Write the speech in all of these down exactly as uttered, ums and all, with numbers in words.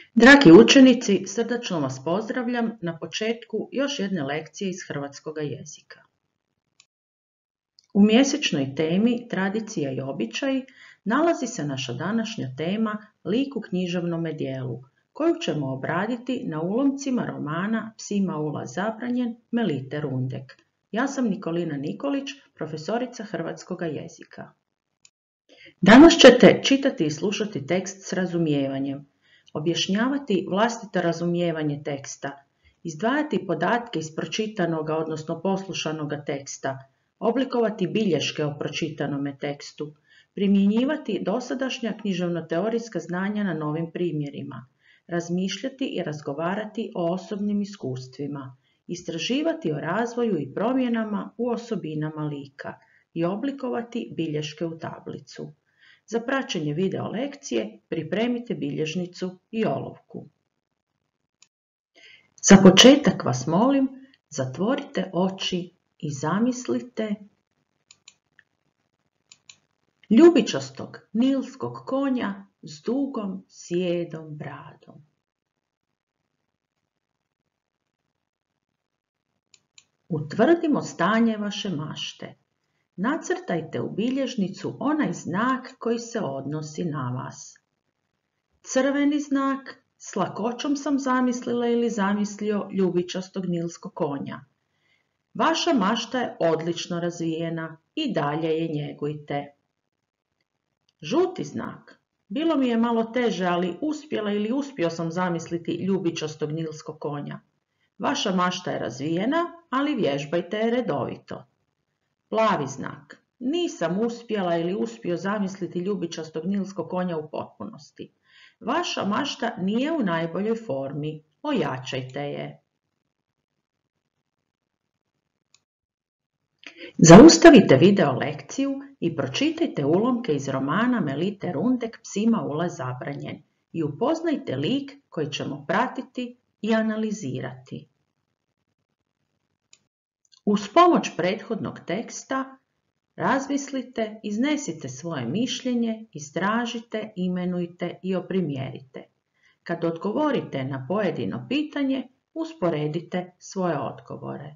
Dragi učenici, srdačno vas pozdravljam na početku još jedne lekcije iz hrvatskoga jezika. U mjesečnoj temi Tradicija i običaji nalazi se naša današnja tema Lik u književnome dijelu, koju ćemo obraditi na ulomcima romana Psima ulaz zabranjen Melite Rundek. Ja sam Nikolina Nikolić, profesorica hrvatskoga jezika. Danas ćete čitati i slušati tekst s razumijevanjem, objašnjavati vlastito razumijevanje teksta, izdvajati podatke iz pročitanoga odnosno poslušanoga teksta, oblikovati bilješke o pročitanome tekstu, primjenjivati dosadašnja književno-teorijska znanja na novim primjerima, razmišljati i razgovarati o osobnim iskustvima, istraživati o razvoju i promjenama u osobinama lika i oblikovati bilješke u tablicu. Za praćenje video lekcije pripremite bilježnicu i olovku. Za početak vas molim, zatvorite oči i zamislite ljubičastog nilskog konja s dugom sijedom bradom. Utvrdimo stanje vaše mašte. Nacrtajte u bilježnicu onaj znak koji se odnosi na vas. Crveni znak, s lakoćom sam zamislila ili zamislio ljubičastog nilskog konja. Vaša mašta je odlično razvijena i dalje je njegujte. Žuti znak. Bilo mi je malo teže, ali uspjela ili uspio sam zamisliti ljubičastog nilskog konja. Vaša mašta je razvijena, ali vježbajte je redovito. Plavi znak. Nisam uspjela ili uspio zamisliti ljubičastog nilskog konja u potpunosti. Vaša mašta nije u najboljoj formi. Ojačajte je. Zaustavite video lekciju i pročitajte ulomke iz romana Melite Rundek Psima ulaz zabranjen i upoznajte lik koji ćemo pratiti i analizirati. Uz pomoć prethodnog teksta razmislite, iznesite svoje mišljenje, istražite, imenujte i oprimjerite. Kad odgovorite na pojedino pitanje, usporedite svoje odgovore.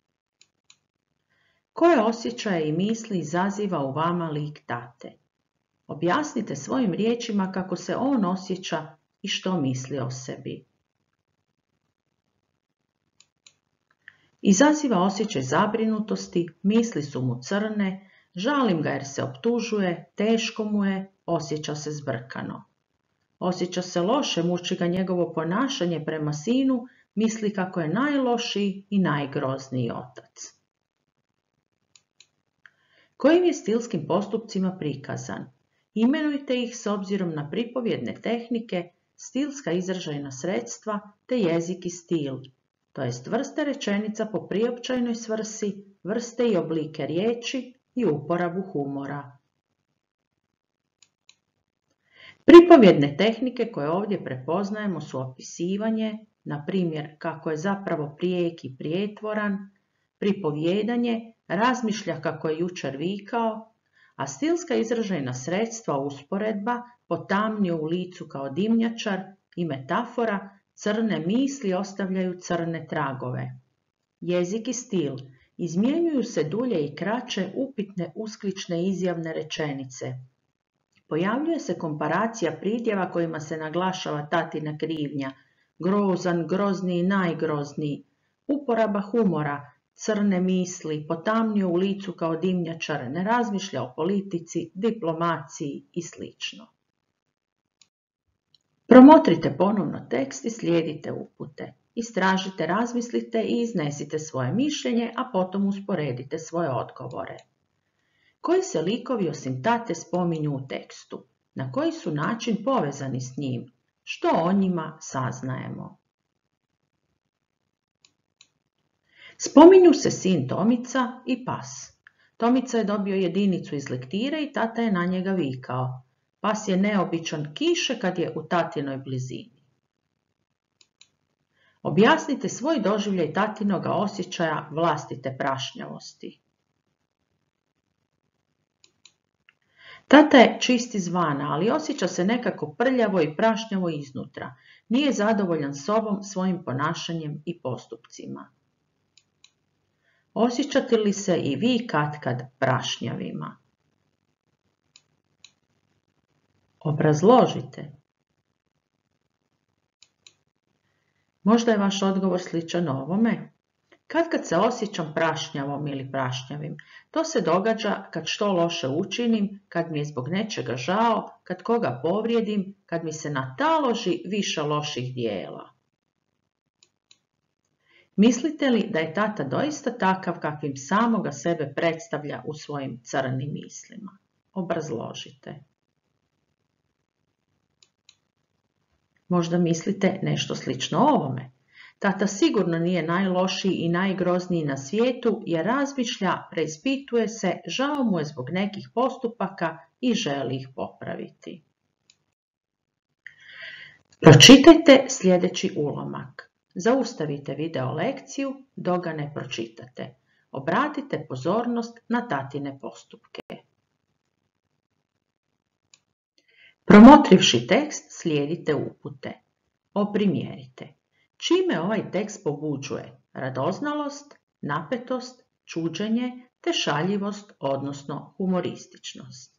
Koje osjećaje i misli izaziva u vama lik tate? Objasnite svojim riječima kako se on osjeća i što misli o sebi. Izaziva osjećaj zabrinutosti, misli su mu crne, žalim ga jer se optužuje, teško mu je, osjeća se zbrkano. Osjeća se loše, muči ga njegovo ponašanje prema sinu, misli kako je najlošiji i najgrozniji otac. Kojim je stilskim postupcima prikazan? Imenujte ih s obzirom na pripovjedne tehnike, stilska izražajna sredstva te jezik i stil, to jest vrste rečenica po priopćajnoj svrsi, vrste i oblike riječi i uporabu humora. Pripovjedne tehnike koje ovdje prepoznajemo su opisivanje, na primjer kako je zapravo prijek i prijetvoran, pripovjedanje, razmišlja kako je jučer vikao, a stilska izražajna sredstva usporedba, potamnio u licu kao dimnjačar i metafora, crne misli ostavljaju crne tragove. Jezik i stil. Izmjenjuju se dulje i kraće upitne usklične izjavne rečenice. Pojavljuje se komparacija pridjeva kojima se naglašava tatina krivnja, grozan, grozniji, najgrozniji, uporaba humora, crne misli, potamnio u licu kao dimnjačar, ne razmišlja o politici, diplomaciji i sl. Promotrite ponovno tekst i slijedite upute. Istražite, razmislite i iznesite svoje mišljenje, a potom usporedite svoje odgovore. Koji se likovi osim tate spominju u tekstu? Na koji su način povezani s njim? Što o njima saznajemo? Spominju se sin Tomica i pas. Tomica je dobio jedinicu iz lektire i tata je na njega vikao. Pas je neobičan kiše kad je u tatinoj blizini. Objasnite svoj doživljaj tatinoga osjećaja vlastite prašnjavosti. Tata je čist izvana, ali osjeća se nekako prljavo i prašnjavo iznutra. Nije zadovoljan sobom, svojim ponašanjem i postupcima. Osjećate li se i vi katkad prašnjavima? Obrazložite. Možda je vaš odgovor sličan ovome. Katkad se osjećam prašnjavom ili prašnjavim, to se događa kad što loše učinim, kad mi je zbog nečega žao, kad koga povrijedim, kad mi se nataloži više loših dijela. Mislite li da je tata doista takav kakvim samoga sebe predstavlja u svojim crnim mislima? Obrazložite. Možda mislite nešto slično ovome. Tata sigurno nije najlošiji i najgrozniji na svijetu jer razmišlja, preispituje se, žao mu je zbog nekih postupaka i želi ih popraviti. Pročitajte sljedeći ulomak. Zaustavite video lekciju dok ga ne pročitate. Obratite pozornost na tatine postupke. Promotrivši tekst, slijedite upute. Oprimjerite. Čime ovaj tekst pobuđuje? Radoznalost, napetost, čuđenje te šaljivost, odnosno humorističnost.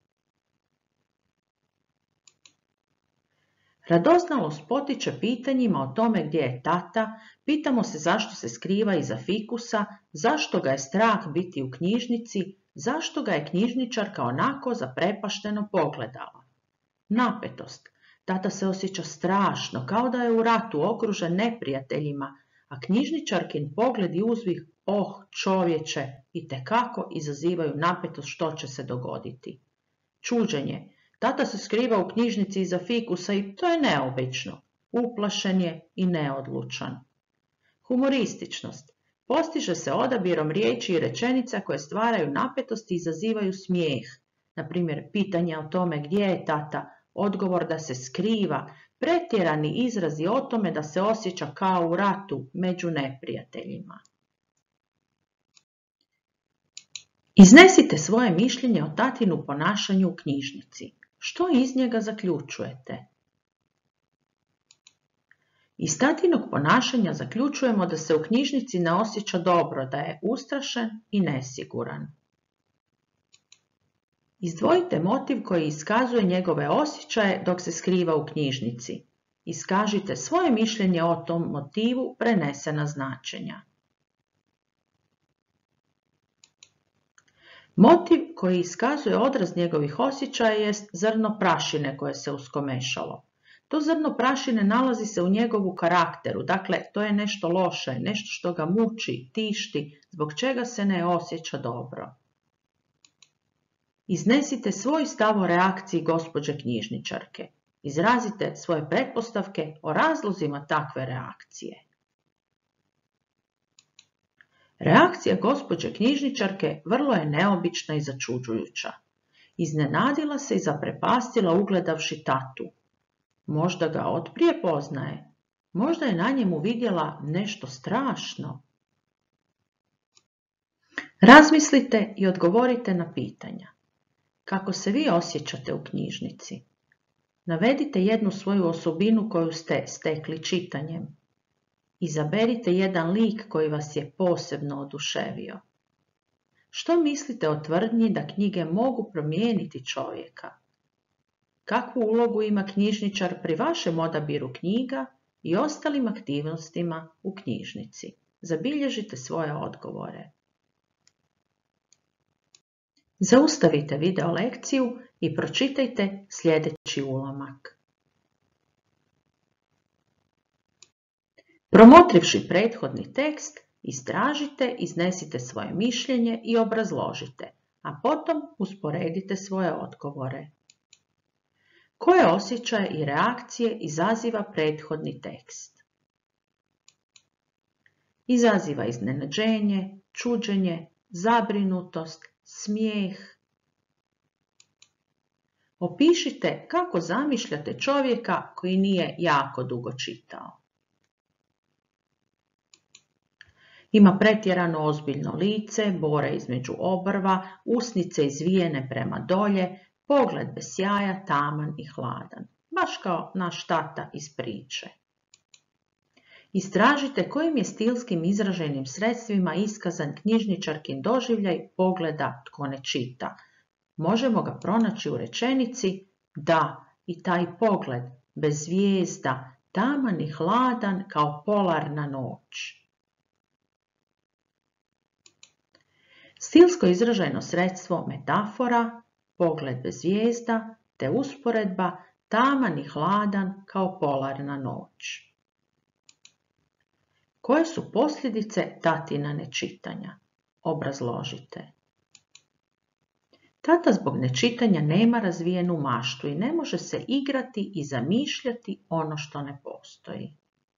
Radoznalost potiče pitanjima o tome gdje je tata, pitamo se zašto se skriva iza fikusa, zašto ga je strah biti u knjižnici, zašto ga je knjižničarka onako zaprepašteno pogledala. Napetost. Tata se osjeća strašno, kao da je u ratu okružen neprijateljima, a knjižničarkin pogled i uzvih, oh čovječe, itekako izazivaju napetost što će se dogoditi. Čuđenje. Tata se skriva u knjižnici iza fikusa i to je neobično. Uplašen je i neodlučan. Humorističnost. Postiže se odabirom riječi i rečenica koje stvaraju napetost i izazivaju smijeh. Na primjer, pitanja o tome gdje je tata, odgovor da se skriva, pretjerani izrazi o tome da se osjeća kao u ratu među neprijateljima. Iznesite svoje mišljenje o tatinu ponašanju u knjižnici. Što iz njega zaključujete? Iz tatinog ponašanja zaključujemo da se u knjižnici ne osjeća dobro, da je ustrašen i nesiguran. Izdvojite motiv koji iskazuje njegove osjećaje dok se skriva u knjižnici. Iskažite svoje mišljenje o tom motivu prenesena značenja. Motiv koji iskazuje odraz njegovih osjećaja jest zrno prašine koje se uskomešalo. To zrno prašine nalazi se u njegovu karakteru, dakle to je nešto loše, nešto što ga muči, tišti, zbog čega se ne osjeća dobro. Iznesite svoj stav o reakciji gospođe knjižničarke. Izrazite svoje pretpostavke o razlozima takve reakcije. Reakcija gospođe knjižničarke vrlo je neobična i začuđujuća. Iznenadila se i zaprepastila ugledavši tatu. Možda ga otprije poznaje. Možda je na njemu vidjela nešto strašno. Razmislite i odgovorite na pitanja. Kako se vi osjećate u knjižnici? Navedite jednu svoju osobinu koju ste stekli čitanjem. Izaberite jedan lik koji vas je posebno oduševio. Što mislite o tvrdnji da knjige mogu promijeniti čovjeka? Kakvu ulogu ima knjižničar pri vašem odabiru knjiga i ostalim aktivnostima u knjižnici? Zabilježite svoje odgovore. Zaustavite video lekciju i pročitajte sljedeći ulomak. Promotrivši prethodni tekst, istražite, iznesite svoje mišljenje i obrazložite, a potom usporedite svoje odgovore. Koje osjećaje i reakcije izaziva prethodni tekst? Izaziva iznenađenje, čuđenje, zabrinutost, smijeh. Opišite kako zamišljate čovjeka koji nije jako dugo čitao. Ima pretjerano ozbiljno lice, bore između obrva, usnice izvijene prema dolje, pogled bez sjaja, taman i hladan, baš kao naš tata iz priče. Istražite kojim je stilskim izraženim sredstvima iskazan knjižničarkin doživljaj pogleda tko ne čita. Možemo ga pronaći u rečenici da i taj pogled bez zvijezda, taman i hladan kao polarna noć. Stilsko izražajno sredstvo metafora, pogled bez zvijezda, te usporedba taman i hladan kao polarna noć. Koje su posljedice tatina nečitanja? Obrazložite. Tata zbog nečitanja nema razvijenu maštu i ne može se igrati i zamišljati ono što ne postoji.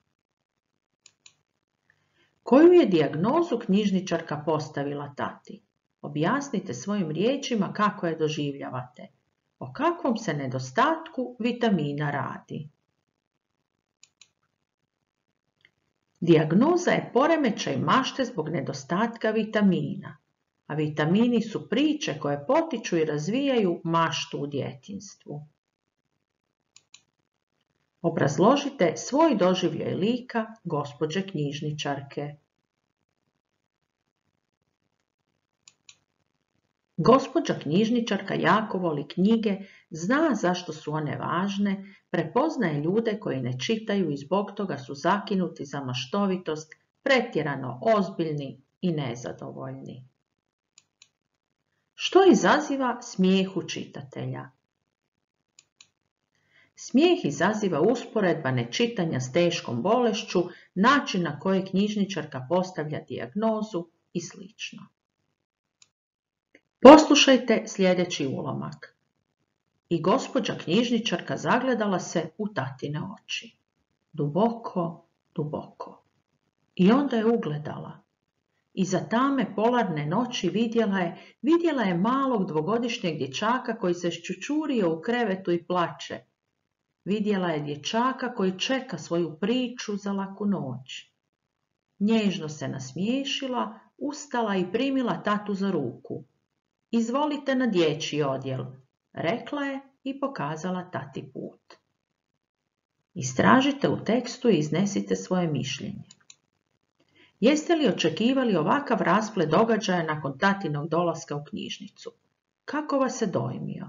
Koju je dijagnozu knjižničarka postavila tati? Objasnite svojim riječima kako je doživljavate. O kakvom se nedostatku vitamina radi? Dijagnoza je poremećaj mašte zbog nedostatka vitamina, a vitamini su priče koje potiču i razvijaju maštu u djetinjstvu. Obrazložite svoj doživljaj lika gospođe knjižničarke. Gospođa knjižničarka jako voli knjige, zna zašto su one važne, prepoznaje ljude koji ne čitaju i zbog toga su zakinuti za maštovitost, pretjerano ozbiljni i nezadovoljni. Što izaziva smijeh u čitatelja? Smijeh izaziva usporedba nečitanja s teškom bolešću, način na koji knjižničarka postavlja dijagnozu i sl. Poslušajte sljedeći ulomak. I gospođa knjižničarka zagledala se u tatine oči. Duboko, duboko. I onda je ugledala. Iza tame polarne noći vidjela je, vidjela je malog dvogodišnjeg dječaka koji se ščučurio u krevetu i plače. Vidjela je dječaka koji čeka svoju priču za laku noć. Nježno se nasmiješila, ustala i primila tatu za ruku. Izvolite na dječji odjel, rekla je i pokazala tati put. Istražite u tekstu i iznesite svoje mišljenje. Jeste li očekivali ovakav rasplet događaja nakon tatinog dolaska u knjižnicu? Kako vas se dojmio?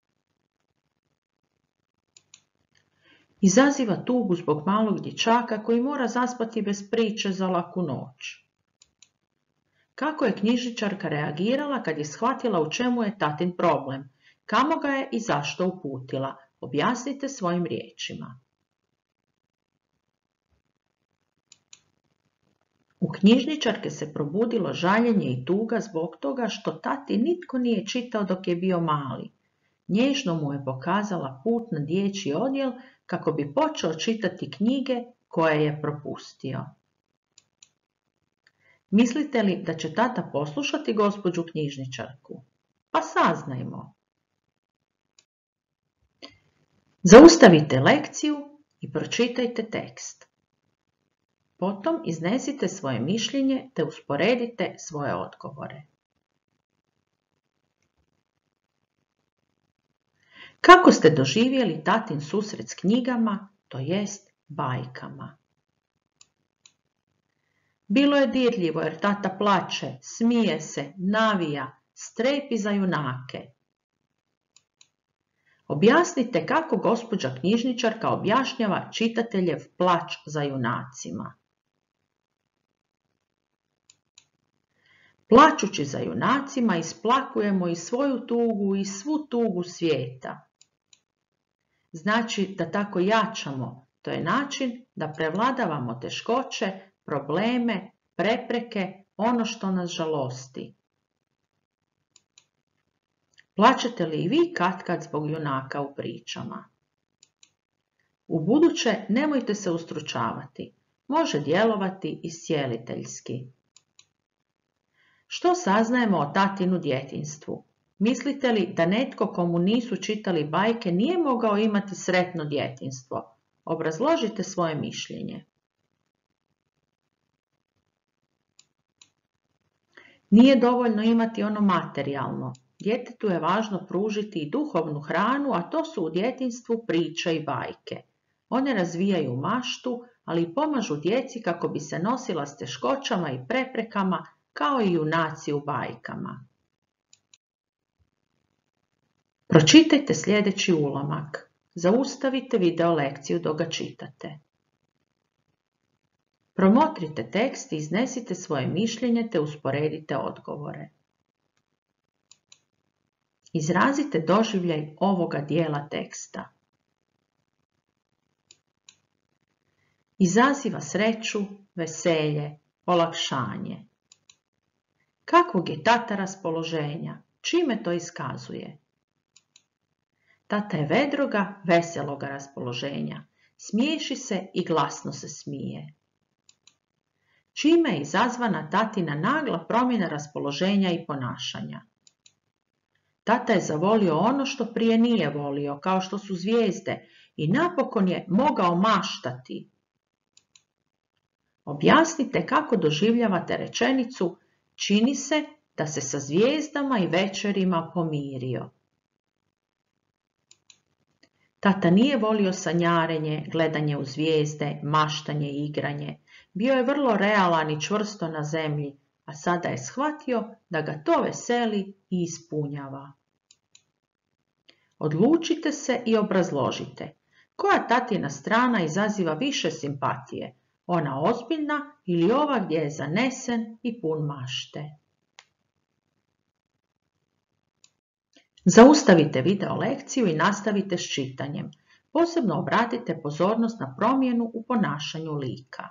Izaziva tugu zbog malog dječaka koji mora zaspati bez priče za laku noć. Kako je knjižničarka reagirala kad je shvatila u čemu je tatin problem? Kamo ga je i zašto uputila? Objasnite svojim riječima. U knjižničarke se probudilo žaljenje i tuga zbog toga što tati nitko nije čitao dok je bio mali. Nježno mu je pokazala put na dječji odjel kako bi počeo čitati knjige koje je propustio. Mislite li da će tata poslušati gospođu knjižničarku? Pa saznajmo. Zaustavite lekciju i pročitajte tekst. Potom iznesite svoje mišljenje te usporedite svoje odgovore. Kako ste doživjeli tatin susret s knjigama, to jest bajkama? Bilo je dirljivo jer tata plače, smije se, navija, strepi za junake. Objasnite kako gospođa knjižničarka objašnjava čitateljev plač za junacima. Plačući za junacima isplakujemo i svoju tugu i svu tugu svijeta. Znači da tako jačamo, to je način da prevladavamo teškoće, probleme, prepreke, ono što nas žalosti. Plačete li i vi katkad zbog junaka u pričama? Ubuduće nemojte se ustručavati, može djelovati iscijeliteljski. Što saznajemo o tatinu djetinjstvu? Mislite li da netko komu nisu čitali bajke nije mogao imati sretno djetinjstvo? Obrazložite svoje mišljenje. Nije dovoljno imati ono materijalno, Djetetu je važno pružiti i duhovnu hranu, a to su u djetinjstvu priče i bajke. One razvijaju maštu, ali i pomažu djeci kako bi se nosila s teškoćama i preprekama, kao i junaci u bajkama. Pročitajte sljedeći ulomak. Zaustavite video lekciju dok ga čitate. Promotrite tekst i iznesite svoje mišljenje te usporedite odgovore. Izrazite doživljaj ovoga dijela teksta. Izaziva sreću, veselje, olakšanje. Kakvog je tata raspoloženja? Čime to iskazuje? Tata je vedroga, veseloga raspoloženja. Smiješi se i glasno se smije. Čime je izazvana tatina nagla promjena raspoloženja i ponašanja? Tata je zavolio ono što prije nije volio, kao što su zvijezde, i napokon je mogao maštati. Objasnite kako doživljavate rečenicu čini se da se sa zvijezdama i večerima pomirio. Tata nije volio sanjarenje, gledanje u zvijezde, maštanje i igranje. Bio je vrlo realan i čvrsto na zemlji, a sada je shvatio da ga to veseli i ispunjava. Odlučite se i obrazložite. Koja tatina strana izaziva više simpatije? Ona ozbiljna ili ova gdje je zanesen i pun mašte? Zaustavite video lekciju i nastavite s čitanjem. Posebno obratite pozornost na promjenu u ponašanju lika.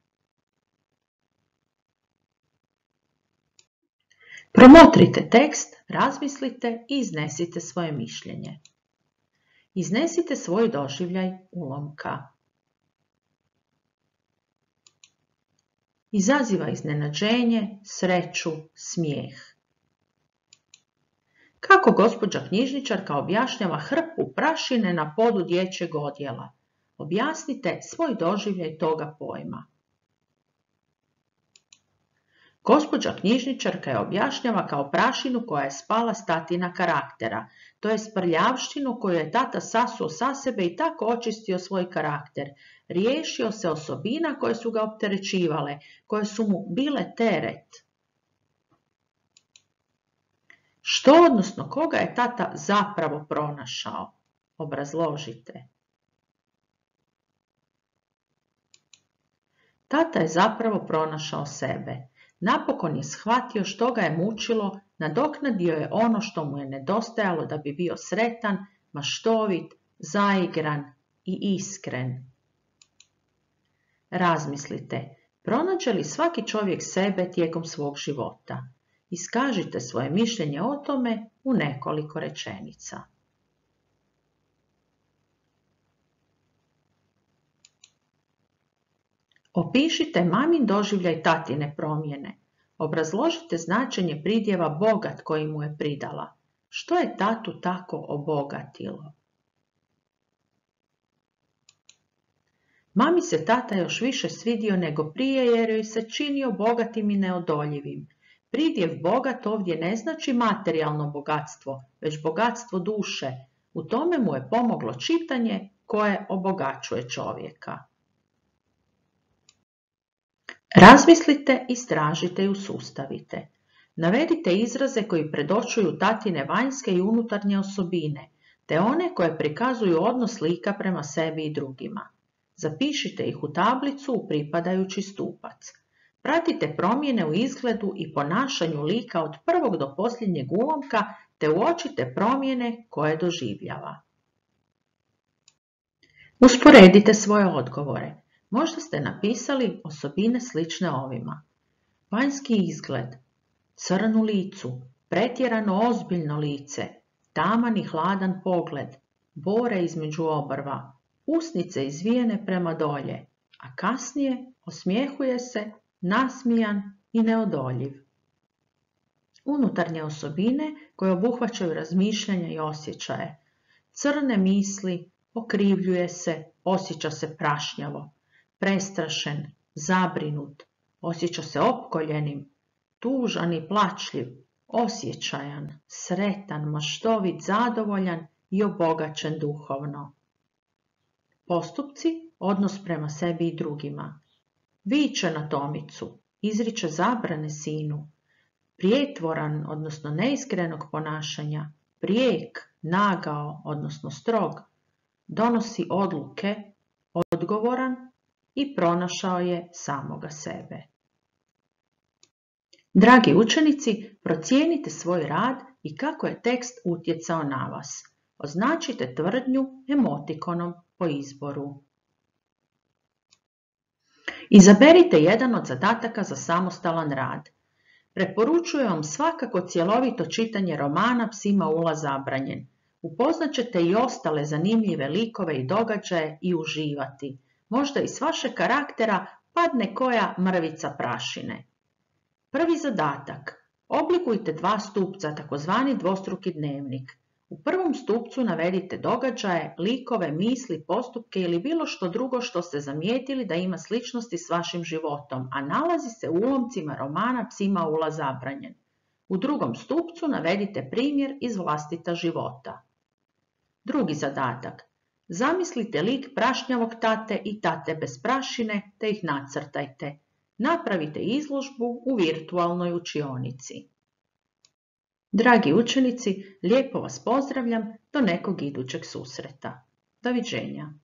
Promotrite tekst, razmislite i iznesite svoje mišljenje. Iznesite svoj doživljaj ulomka. Izaziva iznenađenje, sreću, smijeh. Kako gospođa knjižničarka objašnjava hrpu prašine na podu dječjeg odjela? Objasnite svoj doživljaj toga pojma. Gospođa knjižničarka je objašnjava kao prašinu koja je spala s tatina karaktera, to je prljavštinu koju je tata sasuo sa sebe i tako očistio svoj karakter. Riješio se osobina koje su ga opterećivale, koje su mu bile teret. Što, odnosno koga je tata zapravo pronašao? Obrazložite. Tata je zapravo pronašao sebe. Napokon je shvatio što ga je mučilo, nadoknadio je ono što mu je nedostajalo da bi bio sretan, maštovit, zaigran i iskren. Razmislite, pronađe li svaki čovjek sebe tijekom svog života? Iskažite svoje mišljenje o tome u nekoliko rečenica. Opišite mamin doživljaj tatine promjene. Obrazložite značenje pridjeva bogat koji mu je pridala. Što je tatu tako obogatilo? Mami se tata još više svidio nego prije jer joj se činio bogatim i neodoljivim. Pridjev bogat ovdje ne znači materijalno bogatstvo, već bogatstvo duše. U tome mu je pomoglo čitanje koje obogaćuje čovjeka. Razmislite, istražite i usustavite. Navedite izraze koji predočuju tatine vanjske i unutarnje osobine, te one koje prikazuju odnos lika prema sebi i drugima. Zapišite ih u tablicu u pripadajući stupac. Pratite promjene u izgledu i ponašanju lika od prvog do posljednjeg ulomka, te uočite promjene koje doživljava. Usporedite svoje odgovore. Možda ste napisali osobine slične ovima. Vanjski izgled, crn u licu, pretjerano ozbiljno lice, taman i hladan pogled, bore između obrva, usnice izvijene prema dolje, a kasnije osmijehuje se, nasmijan i neodoljiv. Unutarnje osobine koje obuhvaćaju razmišljanja i osjećaje. Crne misli, okrivljuje se, osjeća se prašnjavo. Prestrašen, zabrinut, osjeća se opkoljenim, tužan i plačljiv, osjećajan, sretan, maštovit, zadovoljan i obogaćen duhovno. Postupci, odnos prema sebi i drugima. Viče na Tomicu, izriče zabrane sinu, prijetvoran, odnosno neiskrenog ponašanja, prijek, nagao, odnosno strog, donosi odluke, odgovoran i pronašao je samoga sebe. Dragi učenici, procijenite svoj rad i kako je tekst utjecao na vas. Označite tvrdnju emotikonom po izboru. Izaberite jedan od zadataka za samostalan rad. Preporučujem vam svakako cjelovito čitanje romana Psima ulaz zabranjen. Upoznat ćete i ostale zanimljive likove i događaje i uživati. Možda iz vašeg karaktera padne koja mrvica prašine. Prvi zadatak. Oblikujte dva stupca, takozvani dvostruki dnevnik. U prvom stupcu navedite događaje, likove, misli, postupke ili bilo što drugo što ste zamijetili da ima sličnosti s vašim životom, a nalazi se u ulomcima romana Psima ulaz zabranjen. U drugom stupcu navedite primjer iz vlastita života. Drugi zadatak. Zamislite lik prašnjavog tate i tate bez prašine te ih nacrtajte. Napravite izložbu u virtualnoj učionici. Dragi učenici, lijepo vas pozdravljam do nekog idućeg susreta. Doviđenja.